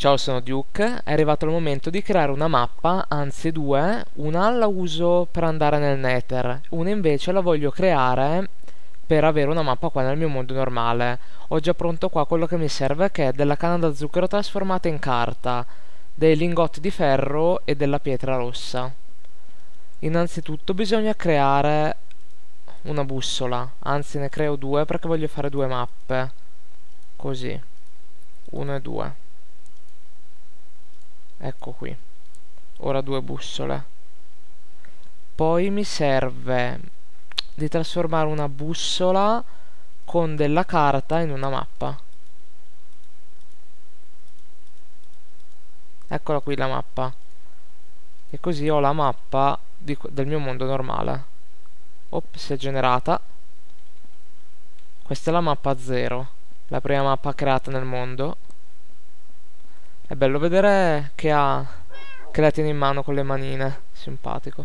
Ciao, sono Duke. È arrivato il momento di creare una mappa, anzi due. Una la uso per andare nel Nether, una invece la voglio creare per avere una mappa qua nel mio mondo normale. Ho già pronto qua quello che mi serve, che è della canna da zucchero trasformata in carta, dei lingotti di ferro e della pietra rossa. Innanzitutto bisogna creare una bussola, anzi ne creo due perché voglio fare due mappe. Così, 1 e 2. Ecco qui. Ora due bussole. Poi mi serve di trasformare una bussola con della carta in una mappa. Eccola qui la mappa. E così ho la mappa del mio mondo normale. Ops, si è generata. Questa è la mappa 0, la prima mappa creata nel mondo. È bello vedere che la tiene in mano con le manine. Simpatico.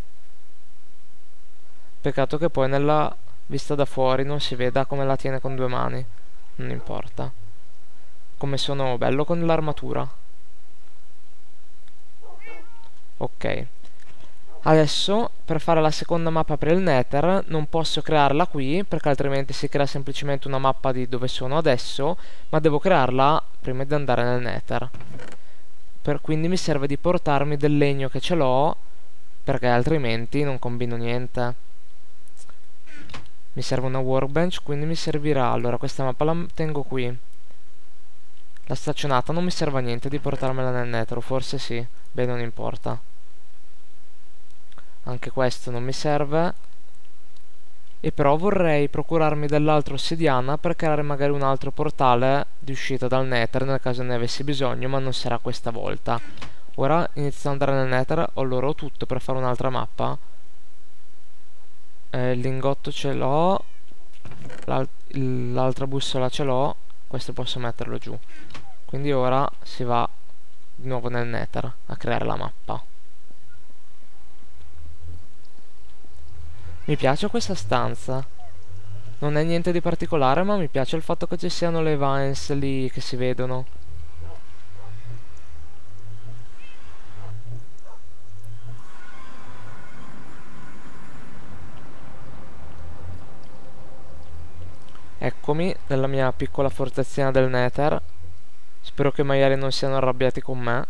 Peccato che poi nella vista da fuori non si veda come la tiene con due mani. Non importa. Come sono bello con l'armatura. Ok. Adesso per fare la seconda mappa per il Nether non posso crearla qui perché altrimenti si crea semplicemente una mappa di dove sono adesso, ma devo crearla prima di andare nel Nether. Quindi mi serve di portarmi del legno che ce l'ho, perché altrimenti non combino niente. Mi serve una workbench, quindi mi servirà. Allora questa mappa la tengo qui. La staccionata non mi serve a niente di portarmela nel Nether, o forse sì. Beh, non importa. Anche questo non mi serve. E però vorrei procurarmi dell'altra ossidiana per creare magari un altro portale di uscita dal Nether nel caso ne avessi bisogno, ma non sarà questa volta. Ora inizio ad andare nel Nether. Ho loro tutto per fare un'altra mappa. Il lingotto ce l'ho, l'altra bussola ce l'ho, questo posso metterlo giù. Quindi ora si va di nuovo nel Nether a creare la mappa. Mi piace questa stanza. Non è niente di particolare, ma mi piace il fatto che ci siano le vines lì che si vedono. Eccomi nella mia piccola fortezzina del Nether. Spero che i maiali non siano arrabbiati con me.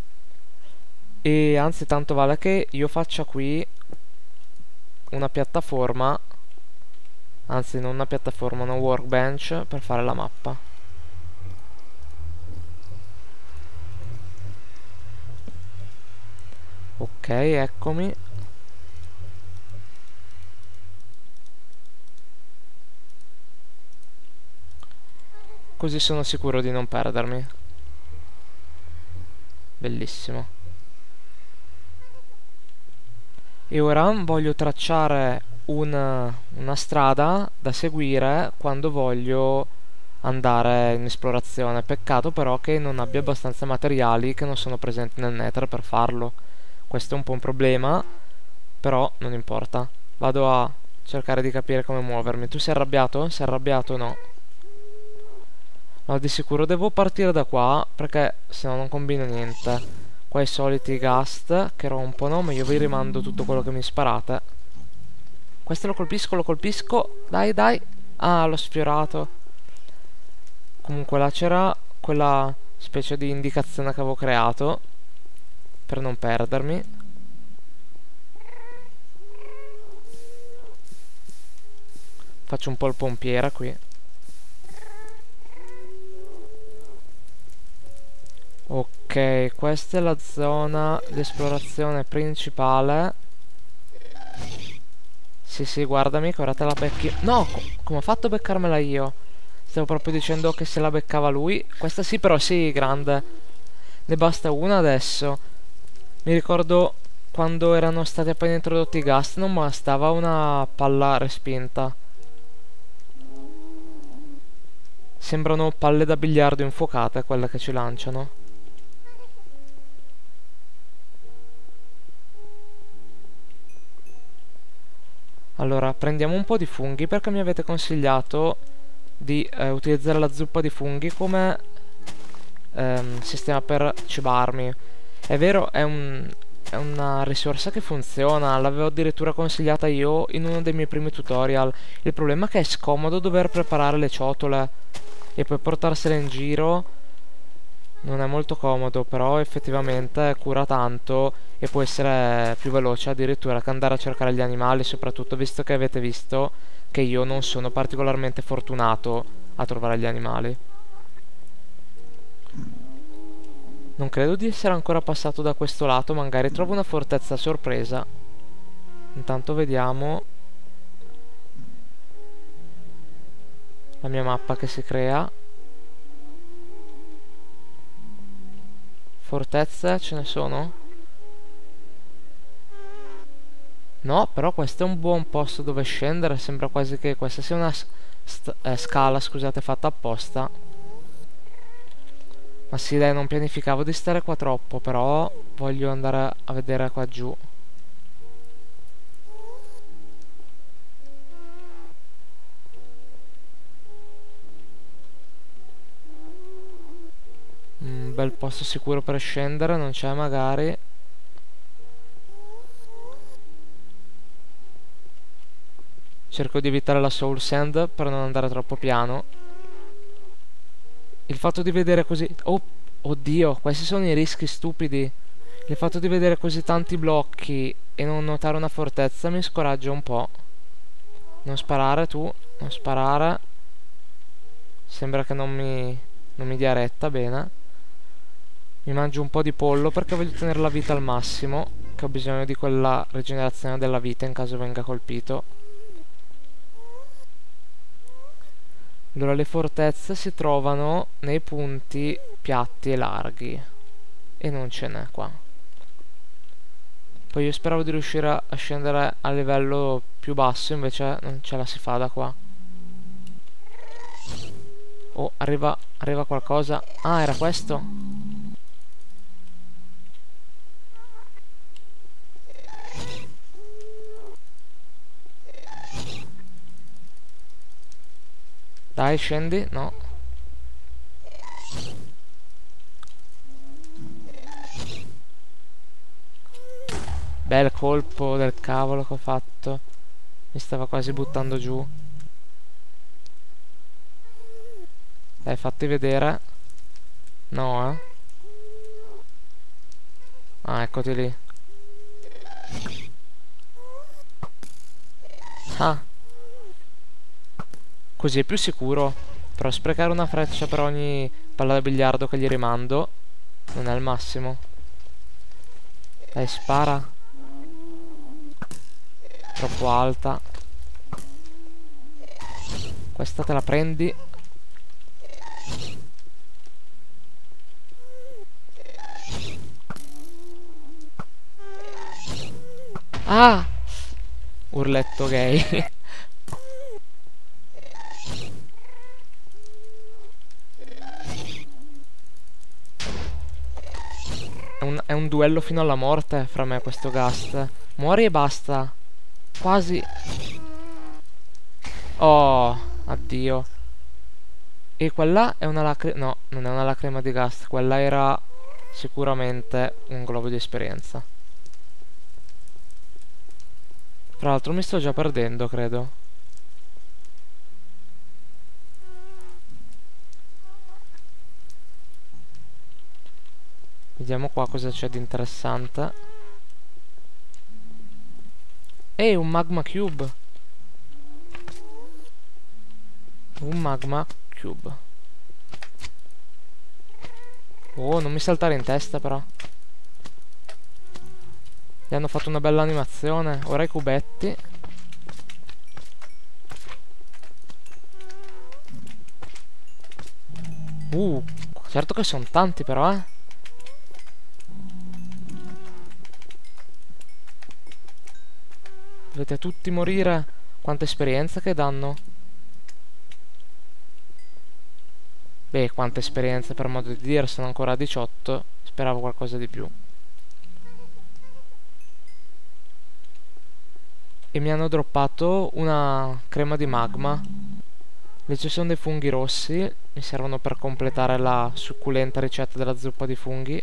E anzi tanto vale che io faccia qui una piattaforma. Anzi non una piattaforma, una workbench per fare la mappa. Ok, eccomi. Così sono sicuro di non perdermi. Bellissimo. E ora voglio tracciare una strada da seguire quando voglio andare in esplorazione. Peccato però che non abbia abbastanza materiali che non sono presenti nel Nether per farlo. Questo è un po' un problema, però non importa. Vado a cercare di capire come muovermi. Tu sei arrabbiato? Sei arrabbiato o no? No, di sicuro devo partire da qua perché se no non combino niente. Qua i soliti ghast che rompono, ma io vi rimando tutto quello che mi sparate. Questo lo colpisco, lo colpisco. Dai, dai. Ah, l'ho sfiorato. Comunque là c'era quella specie di indicazione che avevo creato per non perdermi. Faccio un po' il pompiere qui. Ok, questa è la zona di esplorazione principale. Sì, sì, guardami, che ora te la becchi. No, come ho fatto a beccarmela io? Stavo proprio dicendo che se la beccava lui. Questa sì, però sì, grande. Ne basta una adesso. Mi ricordo quando erano stati appena introdotti i gas, non bastava una palla respinta. Sembrano palle da biliardo infuocate quelle che ci lanciano. Allora, prendiamo un po' di funghi perché mi avete consigliato di utilizzare la zuppa di funghi come sistema per cibarmi. È vero, è una risorsa che funziona, l'avevo addirittura consigliata io in uno dei miei primi tutorial. Il problema è che è scomodo dover preparare le ciotole e poi portarsele in giro. Non è molto comodo, però effettivamente cura tanto e può essere più veloce addirittura che andare a cercare gli animali, soprattutto visto che avete visto che io non sono particolarmente fortunato a trovare gli animali. Non credo di essere ancora passato da questo lato, magari trovo una fortezza a sorpresa. Intanto vediamo la mia mappa che si crea. Fortezze ce ne sono? No, però questo è un buon posto dove scendere. Sembra quasi che questa sia una scala, scusate, fatta apposta. Ma sì, dai, non pianificavo di stare qua troppo, però voglio andare a vedere qua giù. Un bel posto sicuro per scendere, non c'è magari. Cerco di evitare la soul sand per non andare troppo piano. Il fatto di vedere così... Oh, oddio, questi sono i rischi stupidi. Il fatto di vedere così tanti blocchi e non notare una fortezza mi scoraggia un po'. Non sparare tu, non sparare. Sembra che non mi dia retta, bene. Mi mangio un po' di pollo perché voglio tenere la vita al massimo, che ho bisogno di quella rigenerazione della vita in caso venga colpito. Allora le fortezze si trovano nei punti piatti e larghi e non ce n'è qua. Poi io speravo di riuscire a scendere a livello più basso, invece non ce la si fa da qua. Oh, arriva qualcosa. Ah, era questo? Dai, scendi? No. Bel colpo del cavolo che ho fatto. Mi stava quasi buttando giù. Dai, fatti vedere. No, eh. Ah, eccoti lì. Ah. Così è più sicuro. Però sprecare una freccia per ogni palla da biliardo che gli rimando non è il massimo. Dai, spara. Troppo alta. Questa te la prendi. Ah! Urletto gay. È un duello fino alla morte fra me e questo Ghast. Muori e basta. Quasi. Oh, addio. E quella è una lacrima. No, non è una lacrima di Ghast. Quella era sicuramente un globo di esperienza. Tra l'altro mi sto già perdendo, credo. Vediamo qua cosa c'è di interessante. Ehi, un magma cube. Un magma cube. Oh, non mi saltare in testa però. Gli hanno fatto una bella animazione. Ora i cubetti. Certo che sono tanti però, eh. Dovete tutti morire. Quanta esperienza che danno. Beh, quanta esperienza per modo di dire. Sono ancora a 18. Speravo qualcosa di più. E mi hanno droppato una crema di magma. Invece sono dei funghi rossi, mi servono per completare la succulenta ricetta della zuppa di funghi.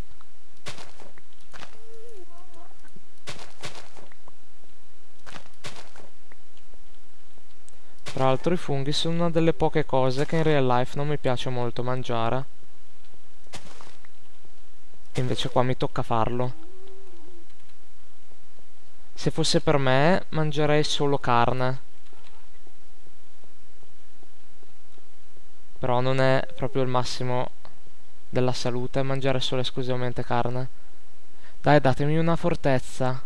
Tra l'altro i funghi sono una delle poche cose che in real life non mi piace molto mangiare. Invece qua mi tocca farlo. Se fosse per me, mangerei solo carne. Però non è proprio il massimo della salute mangiare solo e esclusivamente carne. Dai, datemi una fortezza.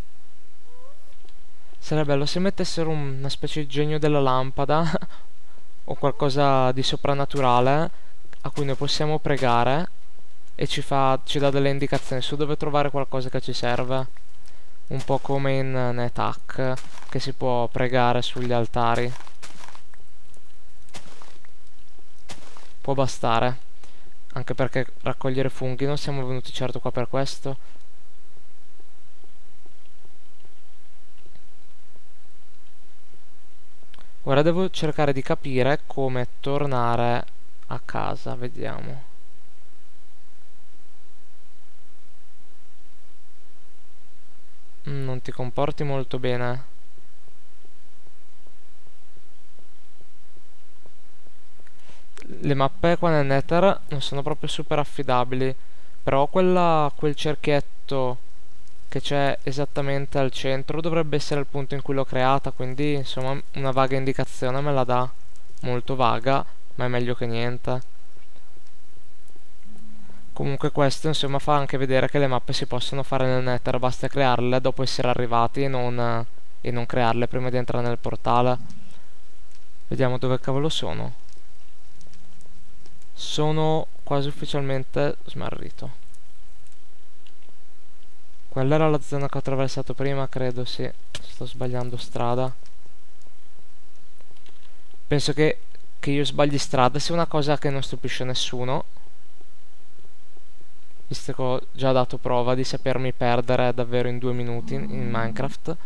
Sarebbe bello se mettessero una specie di genio della lampada o qualcosa di soprannaturale a cui noi possiamo pregare e ci dà delle indicazioni su dove trovare qualcosa che ci serve. Un po' come in NetHack, che si può pregare sugli altari. Può bastare. Anche perché raccogliere funghi non siamo venuti certo qua per questo. Ora devo cercare di capire come tornare a casa, vediamo. Non ti comporti molto bene. Le mappe qua nel Nether non sono proprio super affidabili, però quel cerchietto che c'è esattamente al centro dovrebbe essere il punto in cui l'ho creata, quindi insomma una vaga indicazione me la dà, molto vaga, ma è meglio che niente. Comunque questo insomma fa anche vedere che le mappe si possono fare nel Nether, basta crearle dopo essere arrivati e non crearle prima di entrare nel portale. Vediamo dove cavolo sono. Sono quasi ufficialmente smarrito. Quella era la zona che ho attraversato prima, credo, sì. Sto sbagliando strada. Penso che io sbagli strada sia una cosa che non stupisce nessuno, visto che ho già dato prova di sapermi perdere davvero in 2 minuti in Minecraft.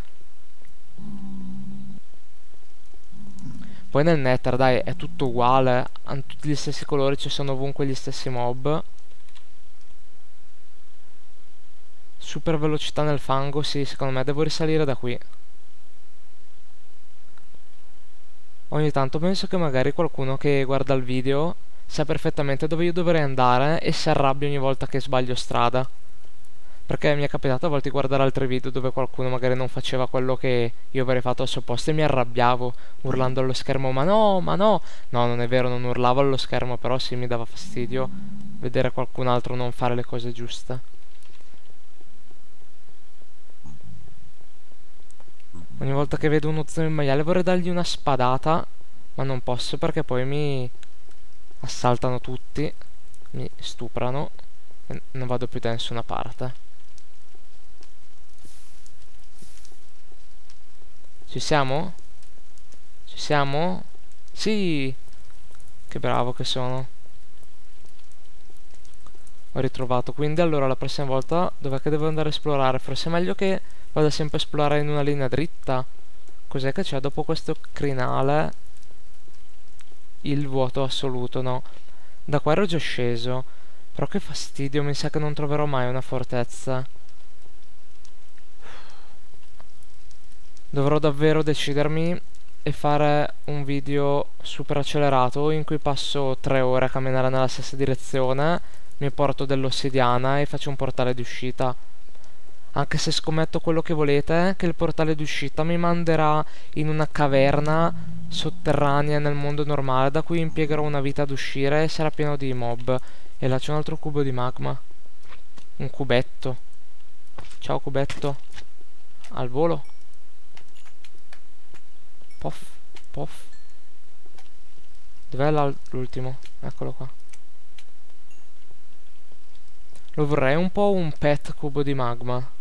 Poi nel Nether, dai, è tutto uguale, hanno tutti gli stessi colori, ci sono ovunque gli stessi mob. Super velocità nel fango, sì, secondo me devo risalire da qui. Ogni tanto penso che magari qualcuno che guarda il video sa perfettamente dove io dovrei andare e si arrabbia ogni volta che sbaglio strada. Perché mi è capitato a volte di guardare altri video dove qualcuno magari non faceva quello che io avrei fatto al suo posto e mi arrabbiavo urlando allo schermo ma no, ma no. No, non è vero, non urlavo allo schermo, però sì mi dava fastidio vedere qualcun altro non fare le cose giuste. Ogni volta che vedo uno zombie in maiale vorrei dargli una spadata, ma non posso perché poi mi assaltano tutti, mi stuprano e non vado più da nessuna parte. Ci siamo? Ci siamo? Sì! Che bravo che sono. Ho ritrovato, quindi allora la prossima volta dov'è che devo andare a esplorare? Forse è meglio che vada sempre a esplorare in una linea dritta. Cos'è che c'è dopo questo crinale? Il vuoto assoluto, no. Da qua ero già sceso. Però che fastidio, mi sa che non troverò mai una fortezza. Dovrò davvero decidermi e fare un video super accelerato in cui passo 3 ore a camminare nella stessa direzione, mi porto dell'ossidiana e faccio un portale di uscita. Anche se scommetto quello che volete, che il portale di uscita mi manderà in una caverna sotterranea nel mondo normale, da cui impiegherò una vita ad uscire e sarà pieno di mob. E là c'è un altro cubo di magma. Un cubetto. Ciao cubetto. Al volo. Poff, poff. Dov'è l'ultimo? Eccolo qua. Lo vorrei un po' un pet cubo di magma.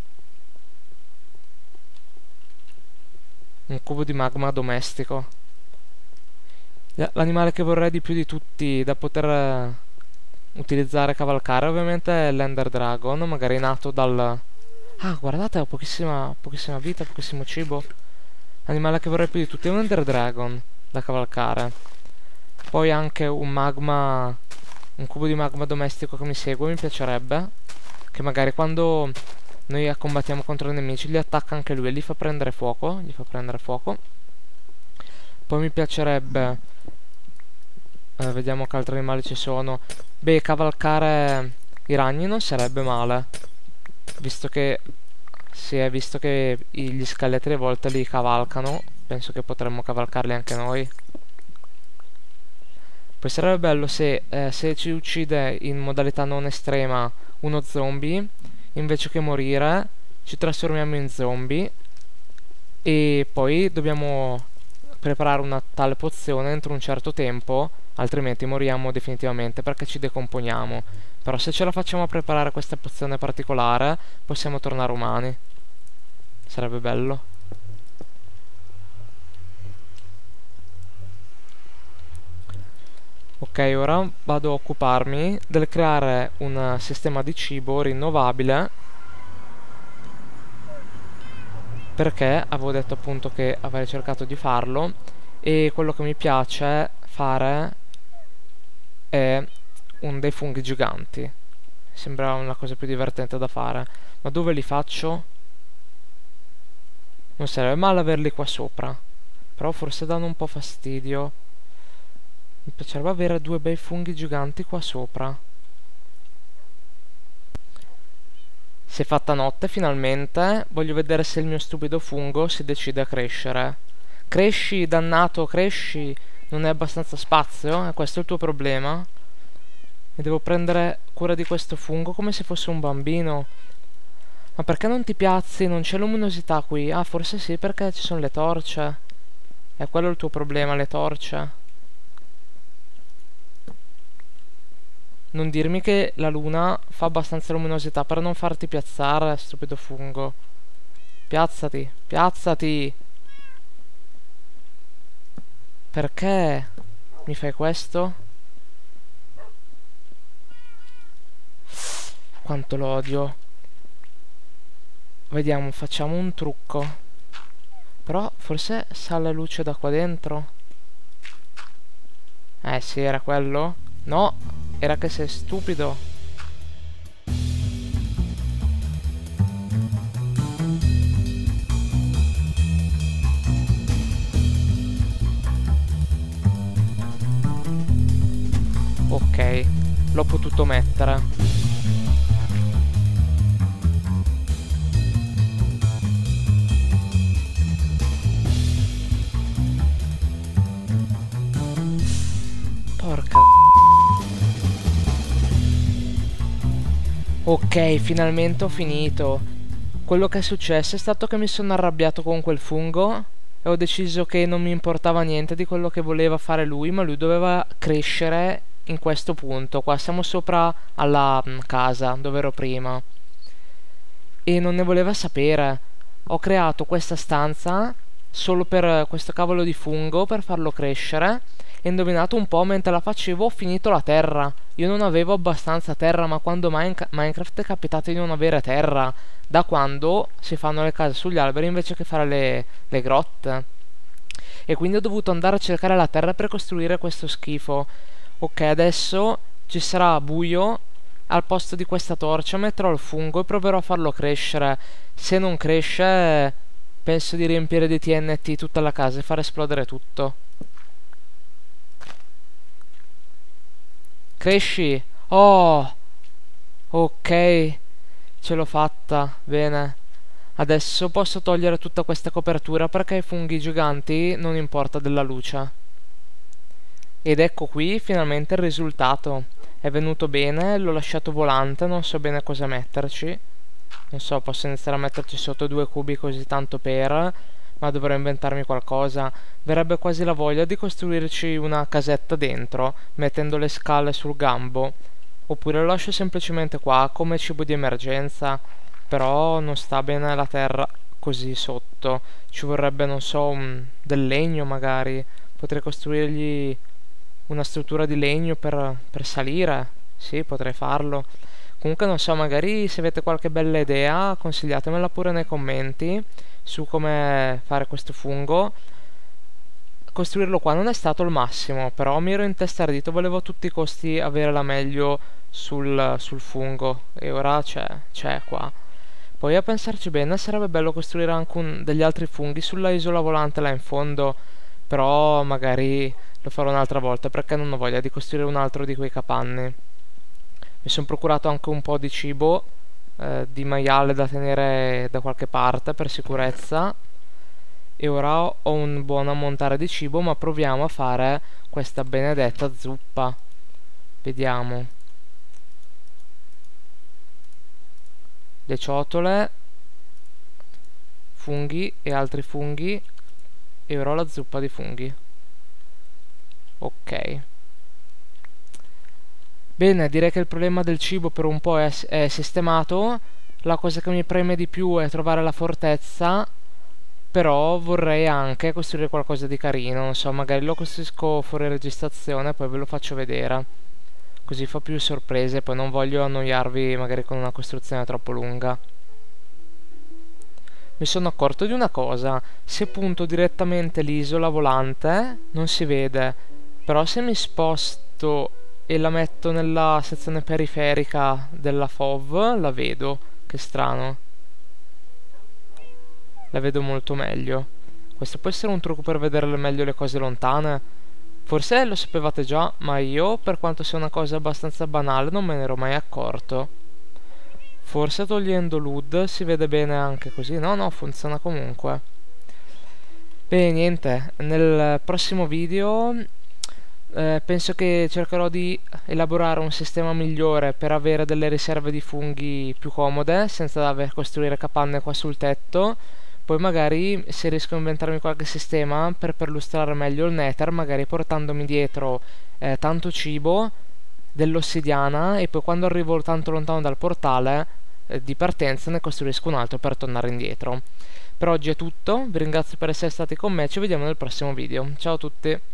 Un cubo di magma domestico. L'animale che vorrei di più di tutti da poter utilizzare e cavalcare ovviamente è l'Ender Dragon, magari nato dal... Ah, guardate, ho pochissima vita, pochissimo cibo. L'animale che vorrei più di tutti è un Ender Dragon da cavalcare. Poi anche un magma, un cubo di magma domestico che mi segue, mi piacerebbe. Che magari quando noi combattiamo contro i nemici li attacca anche lui e li fa prendere fuoco. Poi mi piacerebbe, vediamo che altri animali ci sono. Beh, cavalcare i ragni non sarebbe male, visto che si è visto che gli scheletri a volte li cavalcano. Penso che potremmo cavalcarli anche noi. Poi sarebbe bello se ci uccide in modalità non estrema uno zombie, invece che morire ci trasformiamo in zombie e poi dobbiamo preparare una tale pozione entro un certo tempo, altrimenti moriamo definitivamente perché ci decomponiamo. Però se ce la facciamo a preparare questa pozione particolare possiamo tornare umani. Sarebbe bello. Ok, ora vado a occuparmi del creare un sistema di cibo rinnovabile, perché avevo detto appunto che avrei cercato di farlo, e quello che mi piace fare è dei funghi giganti. Sembra una cosa più divertente da fare. Ma dove li faccio? Non sarebbe male averli qua sopra, però forse danno un po' fastidio. Mi piacerebbe avere due bei funghi giganti qua sopra. Si è fatta notte finalmente. Voglio vedere se il mio stupido fungo si decide a crescere. Cresci, dannato, cresci. Non hai abbastanza spazio? Questo è il tuo problema? E devo prendere cura di questo fungo come se fosse un bambino. Ma perché non ti piazzi? Non c'è luminosità qui. Ah, forse sì, perché ci sono le torce. È quello il tuo problema, le torce. Non dirmi che la luna fa abbastanza luminosità per non farti piazzare, stupido fungo. Piazzati, piazzati. Perché mi fai questo? Quanto lo odio. Vediamo, facciamo un trucco. Però forse sale luce da qua dentro. Sì, era quello? No, era che sei stupido. Ok, l'ho potuto mettere. Porca. Ok, finalmente ho finito. Quello che è successo è stato che mi sono arrabbiato con quel fungo e ho deciso che non mi importava niente di quello che voleva fare lui, ma lui doveva crescere in questo punto. Qua siamo sopra alla casa dove ero prima e non ne voleva sapere. Ho creato questa stanza solo per questo cavolo di fungo, per farlo crescere. E indovinato un po', mentre la facevo ho finito la terra. Io non avevo abbastanza terra, ma quando mai in Minecraft è capitato di non avere terra? Da quando si fanno le case sugli alberi invece che fare le grotte. E quindi ho dovuto andare a cercare la terra per costruire questo schifo. Ok, adesso ci sarà buio. Al posto di questa torcia metterò il fungo e proverò a farlo crescere. Se non cresce, penso di riempire di TNT tutta la casa e far esplodere tutto. Cresci? Oh! Ok, ce l'ho fatta, bene. Adesso posso togliere tutta questa copertura perché ai funghi giganti non importa della luce. Ed ecco qui finalmente il risultato. È venuto bene, l'ho lasciato volante, non so bene cosa metterci. Non so, posso iniziare a metterci sotto 2 cubi così tanto per... ma dovrò inventarmi qualcosa. Verrebbe quasi la voglia di costruirci una casetta dentro, mettendo le scale sul gambo. Oppure lo lascio semplicemente qua come cibo di emergenza. Però non sta bene la terra così sotto. Ci vorrebbe, non so, del legno magari. Potrei costruirgli una struttura di legno per salire. Sì, potrei farlo. Comunque non so, magari se avete qualche bella idea consigliatemela pure nei commenti su come fare questo fungo. costruirlo qua non è stato il massimo, però mi ero intestardito, volevo a tutti i costi avere la meglio sul fungo, e ora c'è qua. Poi a pensarci bene sarebbe bello costruire anche degli altri funghi sulla isola volante là in fondo, però magari lo farò un'altra volta perché non ho voglia di costruire un altro di quei capanni. Mi sono procurato anche un po' di cibo, di maiale da tenere da qualche parte per sicurezza, e ora ho un buon ammontare di cibo, ma proviamo a fare questa benedetta zuppa. Vediamo. Le ciotole, funghi e altri funghi, e ora ho la zuppa di funghi. Ok. Bene, direi che il problema del cibo per un po' è sistemato. La cosa che mi preme di più è trovare la fortezza, però vorrei anche costruire qualcosa di carino. Non so, magari lo costruisco fuori registrazione e poi ve lo faccio vedere, così fa più sorprese. Poi non voglio annoiarvi magari con una costruzione troppo lunga. Mi sono accorto di una cosa: se punto direttamente l'isola volante non si vede, però se mi sposto e la metto nella sezione periferica della FOV la vedo. Che strano, la vedo molto meglio. Questo può essere un trucco per vedere meglio le cose lontane. Forse lo sapevate già, ma io, per quanto sia una cosa abbastanza banale, non me ne ero mai accorto. Forse togliendo l'UD si vede bene anche così. No, funziona comunque. Bene, niente, nel prossimo video penso che cercherò di elaborare un sistema migliore per avere delle riserve di funghi più comode, senza dover costruire capanne qua sul tetto. Poi magari, se riesco a inventarmi qualche sistema per perlustrare meglio il nether, magari portandomi dietro tanto cibo, dell'ossidiana, e poi quando arrivo tanto lontano dal portale di partenza ne costruisco un altro per tornare indietro. Per oggi è tutto, vi ringrazio per essere stati con me, ci vediamo nel prossimo video. Ciao a tutti!